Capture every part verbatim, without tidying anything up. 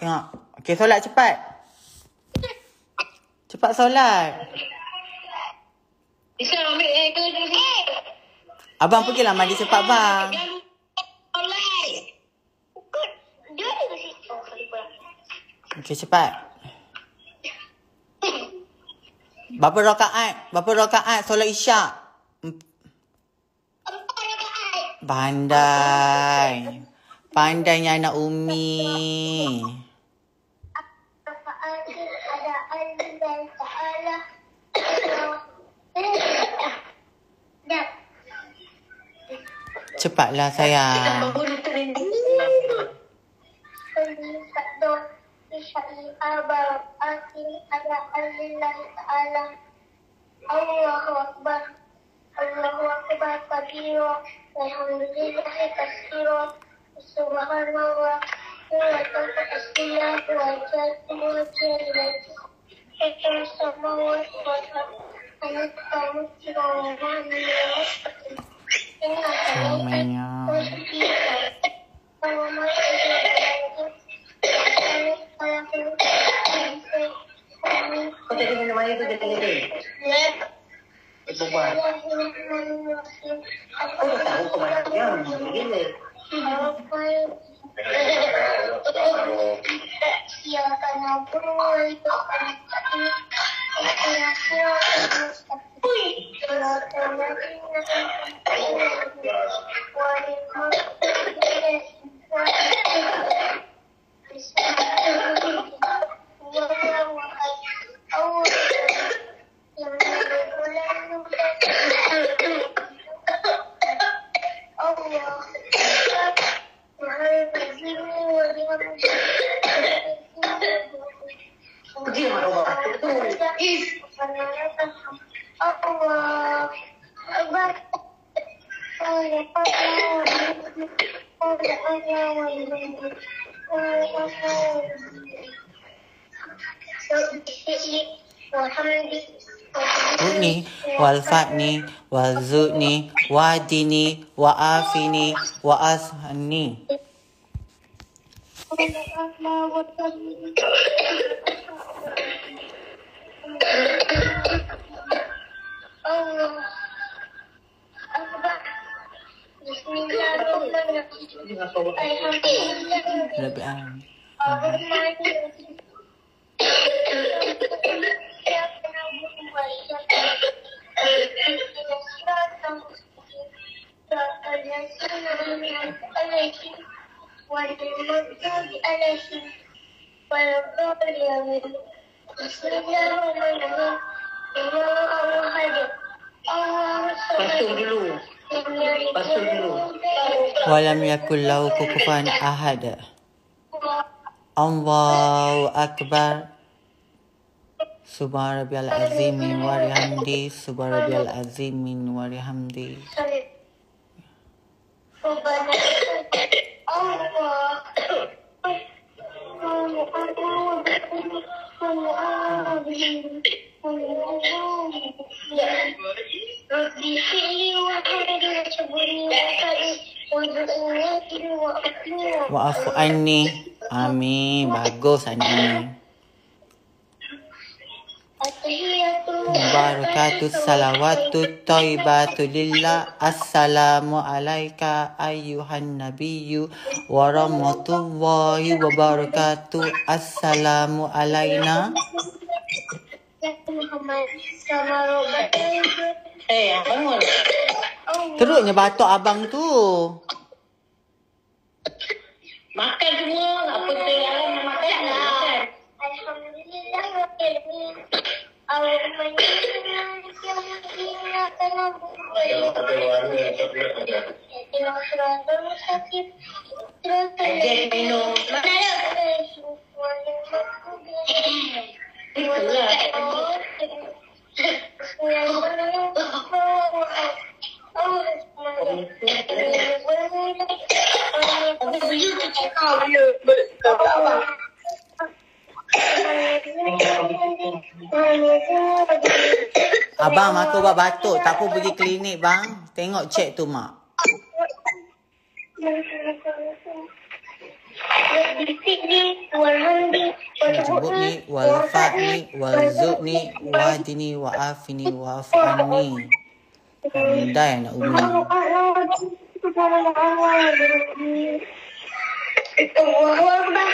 tengok. Okey, solat cepat. Cepat solat. Bisa ambil air ke sini? Abang pergilah mandi cepat, bang. Okey, cepat. Berapa rakaat? Berapa rakaat solat Isyak? Pandai. Pandainya anak Umi. Cepatlah sayang. Allahu Akbar. Allahu Akbar kabira. Alhamdulillah katsira. Subhanallah. Wa ta'ala wa jalla wa jalla. Ekor samawati wa Namanya. Kau tadi minum air tu dia tengah-tengah. Itu buat. Aku dah tahu kau mana diam. Gila. Silakan ngobrol. Rukni wal fatni wal zudni wa dini wa afini wa ashani. Allah Akbar. Bismillahirrahmanirrahim. Alhamdulillah. Pasung dulu. Pasung dulu. Walam yakul lahu kufuwan ahad. Allahu akbar. Subhana rabbiyal azim wa bihamdi. Subhana rabbiyal azim wa bihamdi. Wa'afu anni. Amin. Bagus anak. Barakatuh salawatu taibatu lillah. Assalamu alaika ayyuhan nabiyyu wa rahmatullahi wa barakatuh. Assalamu alaina. Eh, bangun. Teruknya batuk abang tu. Makan semua. Apa tu yang makan lah. Alhamdulillah rabbil alamin. Ajak minum. Mana ada? Itulah. Abang mak aku buat batuk. Tak apa pergi klinik bang. Tengok cek tu mak. Bismillah warfa'ni warzuqni wahdini wa'afini wa'af'anni. Pandai anak Umi. Allahu Akbar.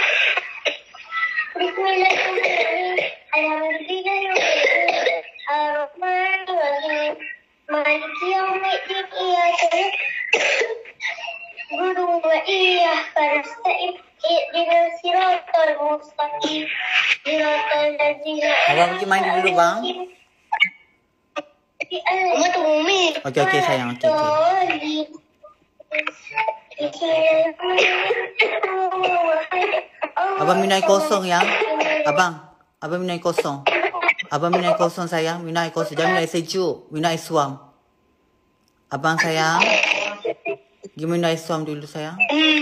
Bismillahirrahmanirrahim. Alhamdulillahirrahmanirrahim. Ar-Rahmanirrahim. Maliki yaumiddin. Iyyaka na'budu wa iyyaka nasta'in. Ihdinas siratal mustaqim. Siratal ladzina Abang pergi mandi dulu bang. Mama tu Umi. Okey okey sayang. Okey okey. Abang minum air kosong yang. Abang, abang minum air kosong. Abang minum air kosong sayang, minum air kosong. Jangan minum air sejuk, minum air suam. Abang sayang. Pergi minum air suam dulu sayang.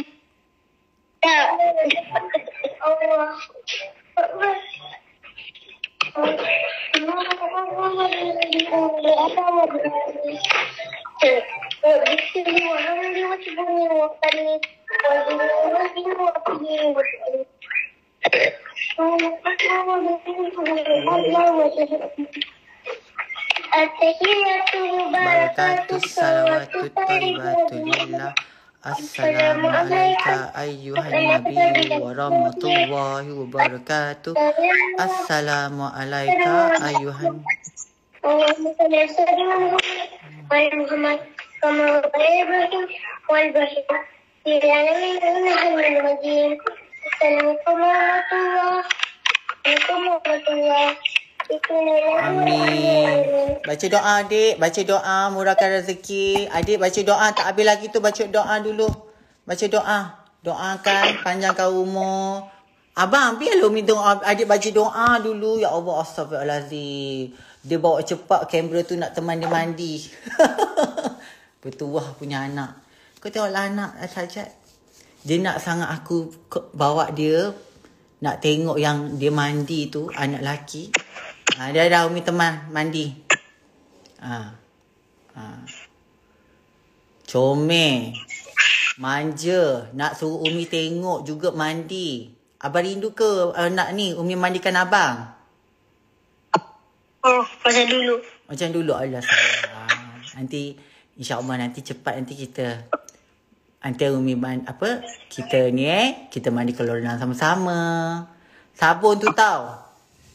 Allah. Barakatus salawatut tayyibatu lillah. Assalamualaikum ayyuhan nabiyyu wa rahmatullahi wa barakatuh. Assalamualaikum ayyuhan. Allahumma salli ala sayyidina Muhammad kama Ibrahim wal bashir fil alamin innaka majid. Assalamualaikum warahmatullahi wabarakatuh. Amin. Baca doa adik, baca doa murahkan rezeki. Adik baca doa, tak habis lagi tu baca doa dulu. Baca doa. Doakan panjangkan umur. Abang, biarlah Umi doa, adik baca doa dulu. Ya Allah, astagfirullahalazim. Dia bawa cepat kamera tu nak teman dia mandi. Bertuah punya anak. Kau tengoklah anak Sajat. Dia nak sangat aku bawa dia nak tengok yang dia mandi tu, anak lelaki. Ha, dia dah Umi teman mandi. Ha. Ha. Comel. Manja. Nak suruh Umi tengok juga mandi. Abang rindu ke uh, nak ni Umi mandikan abang? Oh, macam dulu. Macam dulu. Allah sayang. Nanti insya-Allah nanti cepat nanti kita nanti Umi man, apa? Kita ni eh kita mandi kolam renang sama-sama. Sabun tu tau.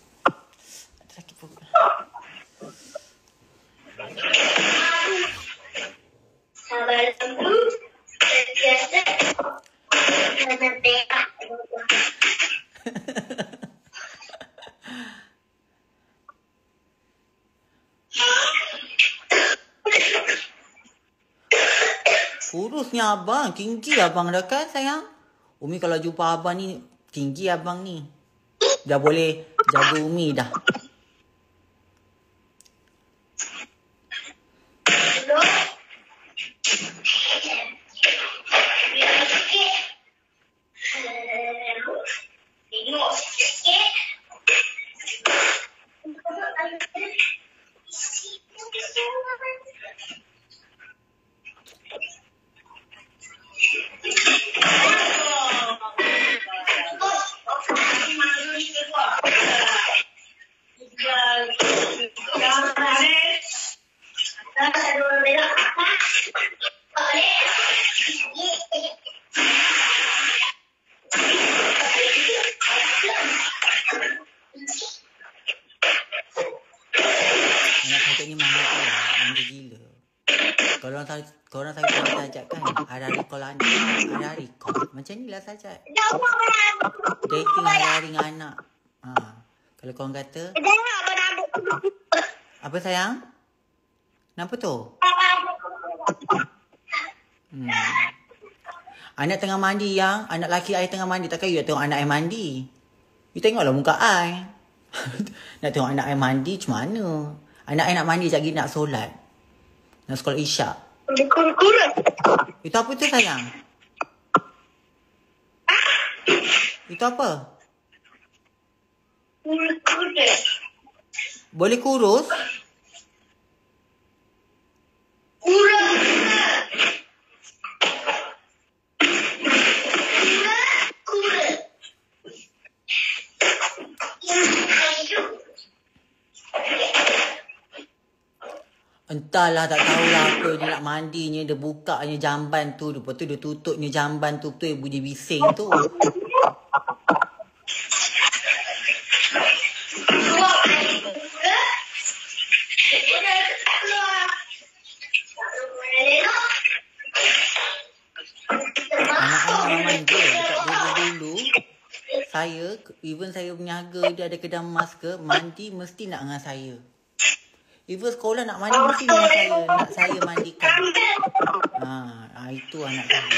Sabar dulu. Biasa. Nanti. Kurusnya abang. Tinggi abang dah kan sayang? Umi kalau jumpa abang ni, tinggi abang ni. Dah boleh jaga Umi dah. Anak Sajat ni manja tu lah. Manja gila. Kalau orang tahu, kalau orang tahu kalau Sajat kan, hari-hari call anak. Hari-hari call. Macam ni lah Sajat. Dating hari-hari dengan anak. Ha. Kalau korang kata. Apa sayang? Kenapa tu? Hmm. Anak tengah mandi yang, anak lelaki I tengah mandi. Takkan you tengok anak I mandi? You tengoklah muka I. Nak tengok anak I mandi macam mana? Anak I nak mandi sekejap lagi nak solat. Nak sekolah isyak. Itu apa tu sayang? Itu apa? Boleh kurus? Entahlah, tak tahulah apa dia nak mandinya. Dia bukanya jamban tu. Lepas tu dia tutupnya jamban tu. Tu yang bunyi bising tu. Anak-anak yang manja dekat dulu-dulu. Saya, even saya berniaga, dia ada kedai emas ke, mandi mesti nak dengan saya. Even sekolah nak mandi mesti dengan saya. Nak saya mandikan. Ha, itu anak saya.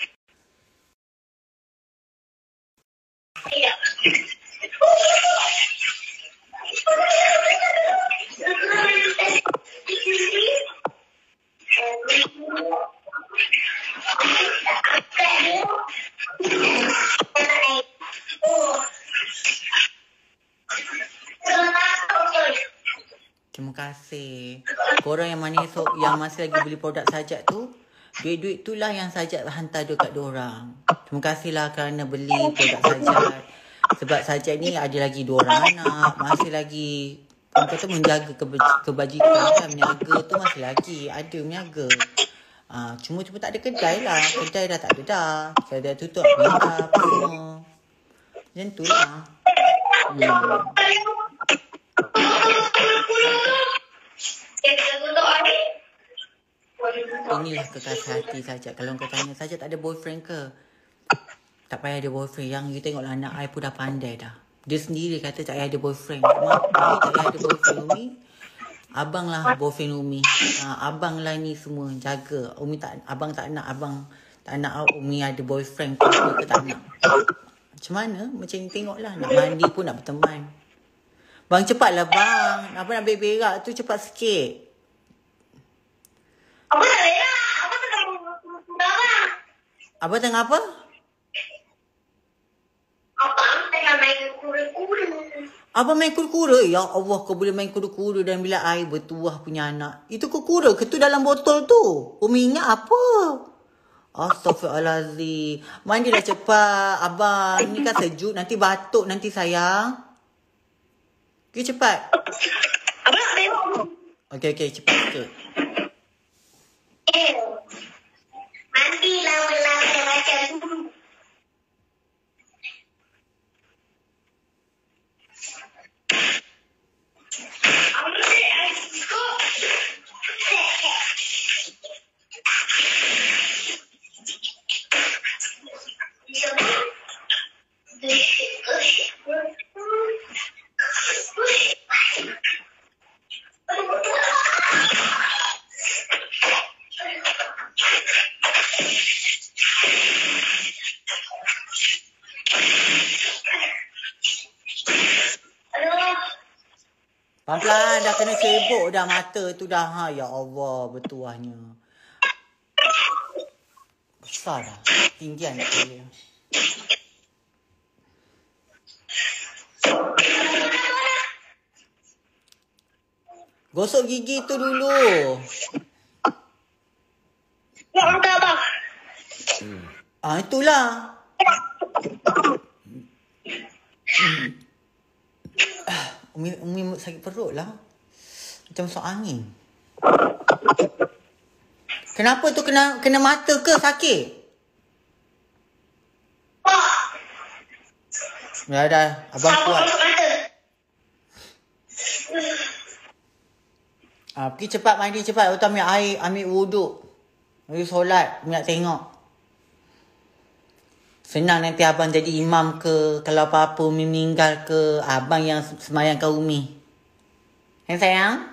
Terima kasih. Korang yang mana esok, yang masih lagi beli produk Sajat tu, duit-duit tu lah yang Sajat hantar dekat diorang. Terima kasihlah kerana beli produk Sajat. Sebab Sajat ni ada lagi dua orang anak. Masih lagi, orang kata menjaga kebaj- kebajikan kan. Meniaga tu masih lagi. Ada meniaga. Ha, cuma cuma tak ada kedai lah. Kedai dah tak ada dah. Saya dah tutup minta apa semua. Macam tu lah. Hmm. Inilah kekasih hati Sajat. Kalau kau tanya, Sajat tak ada boyfriend ke? Tak payah ada boyfriend. Yang you tengoklah anak I pun dah pandai dah. Dia sendiri kata tak payah ada boyfriend. Mak, Umi tak payah ada boyfriend. Umi, abang lah boyfriend Umi. Ha, abang lah ni semua jaga. Umi tak, abang tak nak, abang tak nak Umi ada boyfriend ke, ke tak nak. Macam mana? Macam ni tengoklah. Nak mandi pun nak berteman. Bang cepatlah bang. Apa nak berak tu cepat sikit. Apa tak berak? Apa tengah berapa? Apa tengah apa? Abang tengah main kura-kura. Apa main kura-kura? Ya Allah, kau boleh main kura-kura dalam bilik air bertuah punya anak. Itu kura-kura ke tu dalam botol tu? Umi ingat apa? Astaghfirullahaladzim. Mandilah cepat. Abang, ni kan sejuk. Nanti batuk nanti sayang. Okay, cepat. Abang nak berak? Okey, okey, cepat sikit. Eh, mandi lama-lama macam tu. Pelan-pelan dah kena sibuk dah mata tu dah. Ha, ya Allah, bertuahnya. Besar dah. Tinggi anak saya. Gosok gigi tu dulu. Ya, hantar abang. Ah, itulah. Hmm. Umi, Umi sakit perut lah. Macam masuk angin. Kenapa tu? Kena kena mata ke sakit? Ya dah, abang kuat. Ah, pergi cepat mandi cepat. Lepas ambil air, ambil wuduk. Pergi solat, Umi nak tengok. Senang nanti abang jadi imam ke, kalau apa-apa Umi meninggal ke, abang yang semayangkan Umi. Ya sayang?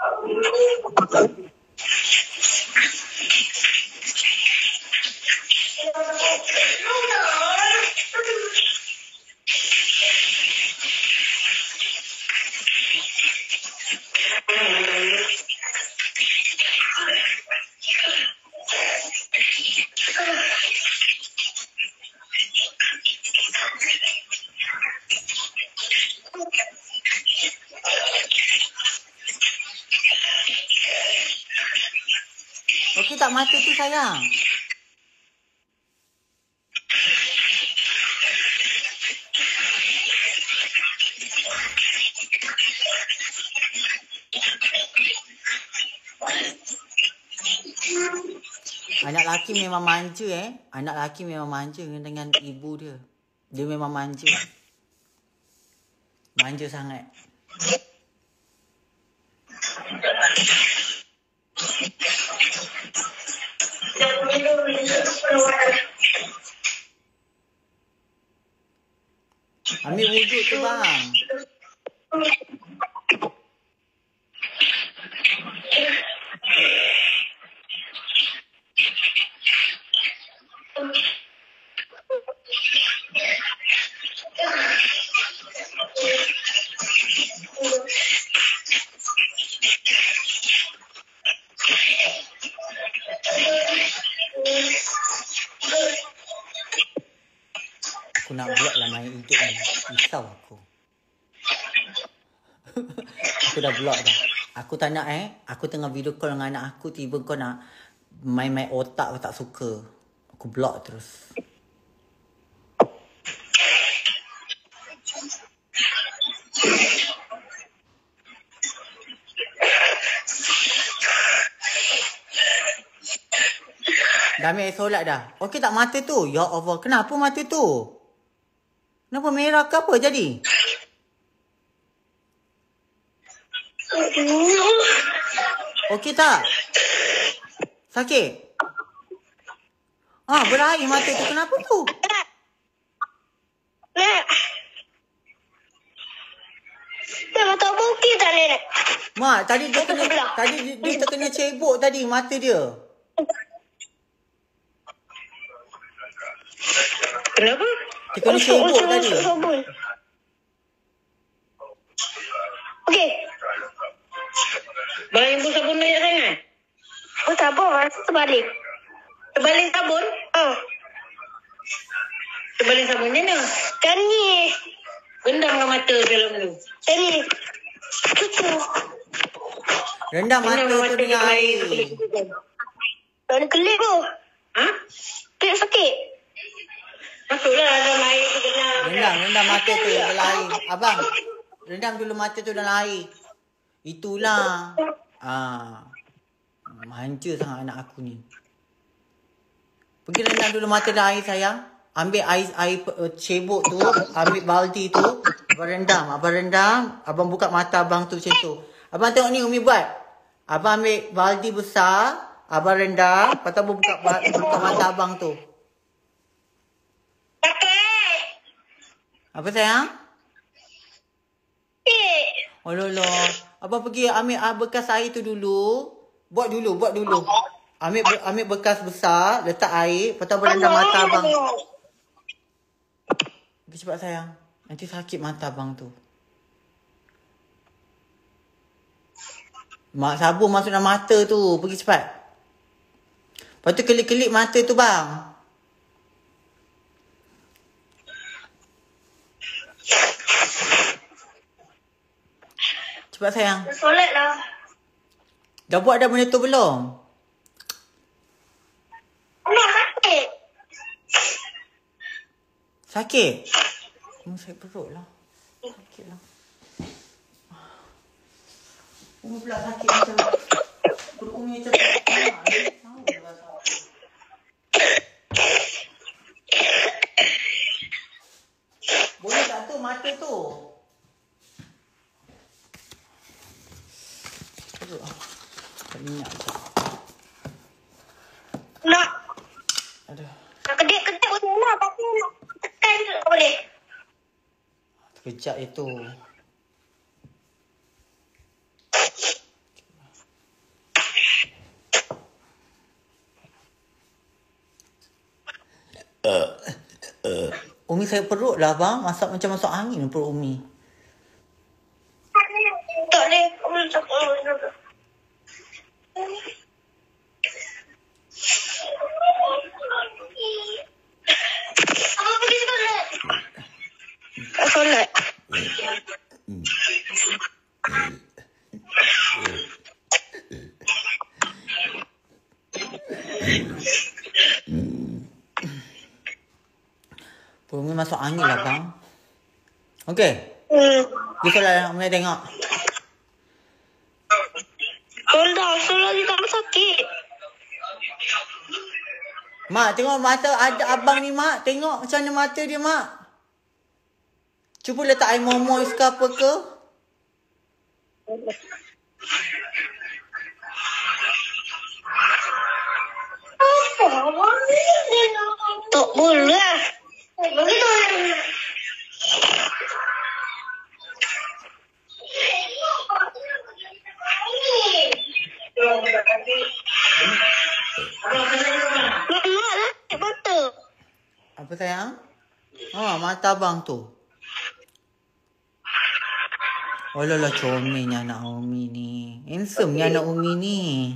Okey tak mata tu sayang? Anak lelaki memang manja eh. Anak lelaki memang manja dengan ibu dia. Dia memang manja. Manja sangat. Ambil wuduk tu bang. Aku nak buat lah main hidup ni. Risau aku. Aku dah block dah. Aku tak nak eh. Aku tengah video call dengan anak aku. Tiba kau nak main-main otak. Aku tak suka. Aku block terus. Dah ambil air solat dah. Okey tak mata tu? Ya Allah. Kenapa mata tu? Kenapa merah ke apa jadi? Okey tak? Sakit? Ah, berair mata tu. Kenapa tu? Nek. Nek, mata apa okey tak, Nek? Mak, tadi dia kena, tadi dia, dia terkena cebok tadi mata dia. Kenapa? Dia kena cebok tadi. Okey. Bayang pun sabun banyak sangat. Oh, sabun. Masa terbalik. Terbalik sabun? Oh. Terbalik sabun macam mana? Kan ni. Rendamkan mata dalam tu. Kan ni. Cucu. Rendam mata tu dengan air. Tak ada kelip tu. Ha? Kelip sakit. Masuklah dalam air tu kena. Rendam, rendam mata tu dalam air. Abang, rendam dulu mata tu dalam air. Itulah. Ah, manja sangat anak aku ni. Pergi rendam dulu mata dalam air sayang. Ambil air air uh, cebok tu, ambil baldi tu, abang rendam, abang rendam, abang buka mata abang tu macam tu. Abang tengok ni Umi buat. Abang ambil baldi besar, abang rendam, lepas tu abang buka, buka mata abang tu. Sakit. Apa sayang? Sakit. Oh lolo. Abang pergi ambil ah, bekas air tu dulu. Buat dulu, buat dulu. Ambil ambil bekas besar, letak air, lepas tu abang rendam mata abang. Pergi cepat sayang. Nanti sakit mata abang tu. Mak sabun masuk dalam mata tu. Pergi cepat. Lepas tu kelip-kelip mata tu bang. Cepat sayang. Solat lah. Dah buat dah benda tu belum? Nak sakit. Sakit? Oh, sakit perut lah. Sakit lah. Umi pula sakit macam... Perut Umi macam... Tahu lah sakit. Boleh tak tu mata tu? Perut lah. Tak minyak je. Nak. Aduh. Nak kedip-kedip boleh lah. Tapi nak tekan tu tak boleh. Terkejap itu. Uh, uh. Umi saya perut lah bang. Masak macam masuk angin perut Umi. Tak boleh. Umi tak boleh. Apa pergi solat? Tak solat. Perut Umi masuk angin lah bang. Okey. Hmm. Pergi solat lah. Umi tengok. Solat. Solat dia tak sakit. Mak, tengok mata ada abang ni, Mak. Tengok macam mana mata dia, Mak. Cuba letak air momois ke apa ke. Tak boleh. Mata. Apa sayang? Ha, mata abang tu. Oh lah lah, comelnya anak Umi ni. Handsome-nya anak Umi ni.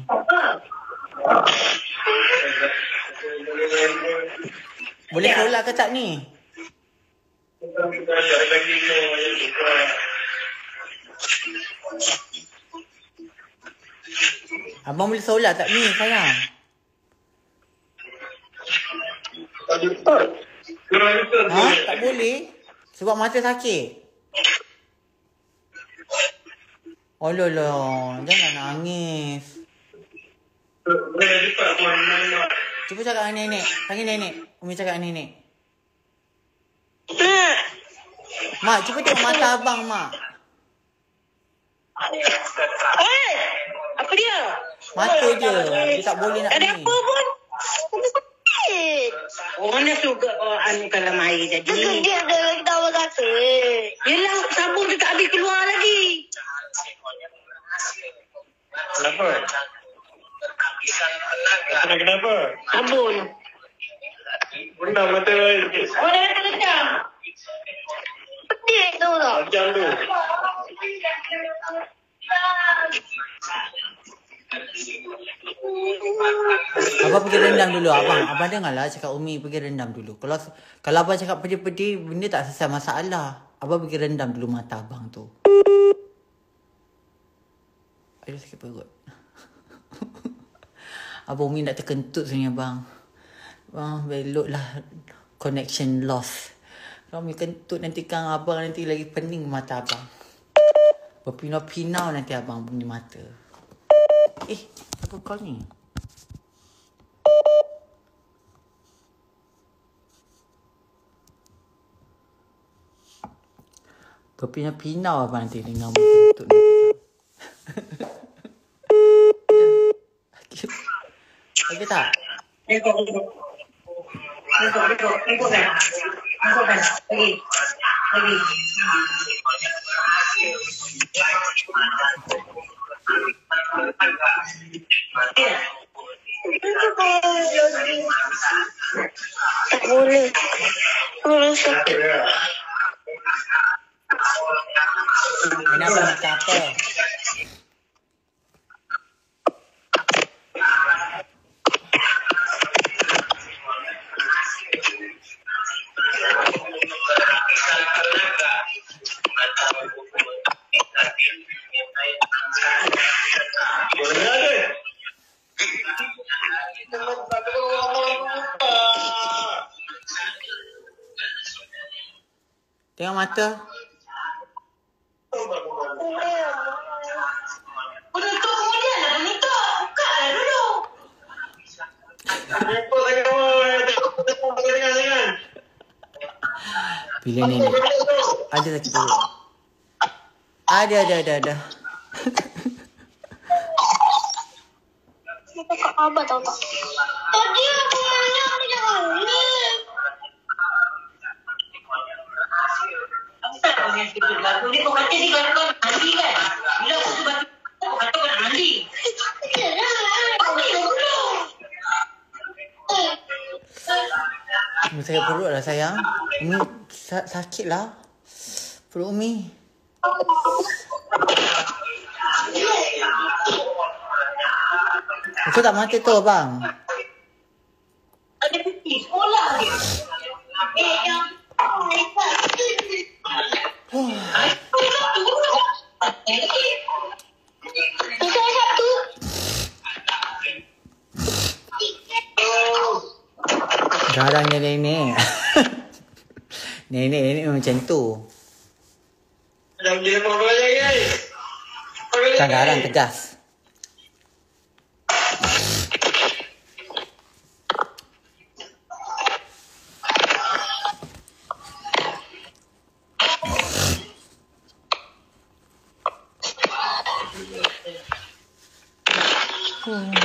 Boleh solat ke tak ni? Abang boleh solat tak ni, sayang? Ha? Tak boleh? Sebab mata sakit? Oh lah lah, jangan nangis. Cuba cakap dengan nenek. Panggil nenek. Umi cakap dengan nenek. Mak, cuba tengok mata abang, Mak. Eh, apa dia? Mata dia. Dia tak boleh nak Ada ni. apa pun? Oh, mana suka oh, anu kalau air jadi. Dia ada lagi tawa kata. Yelah, sabun dia tak habis keluar lagi. Kenapa? Kenapa? Kenapa? Sabun. Benda mata air. Oh, dah kata kejam. Pedih tu tak? Macam tu. Abang pergi rendam dulu, abang. Abang dengarlah cakap Umi pergi rendam dulu. Kalau kalau abang cakap pedih-pedih, benda tak selesai masalah. Abang pergi rendam dulu mata abang tu. Aduh, sakit perut. Abang Umi nak terkentut sebenarnya, bang. Bang, beloklah connection loss. Kalau Umi kentut nanti kang abang nanti lagi pening mata abang. Berpinau-pinau nanti abang punya mata. Eh, apa call ni? Berpinau-pinau abang nanti dengar Umi kentut nanti. Okey tak? Tengok, tengok. Tengok, tengok. Tengok kan? Tengok kan? Lagi. Lagi. Tak boleh. Boleh sakit. Ini abang makan apa? Tengok mata. Penutup kemudian lah penutup. Buka lah dulu. Bila ni ni. Ada sakit perut. Ada, ada, ada, ada. Kita kat abah tau tak? Tadi aku nanya dia jangan ni. Aku tak tahu yang sikit lagu ni. Kau kata dia kalau kau nak mandi kan? Bila aku tu batu, kau kata kau nak mandi. Aku yang dulu. Umi sakit perut lah sayang. Umi sa- sakit lah. Perut Umi. Betul tak mata tu abang? Ada putih sekolah dia. Eh yang... Itu satu. Garangnya nenek. Nenek-nenek macam tu. Jangan dia mau balik guys. Kan garang tegas. Hmm.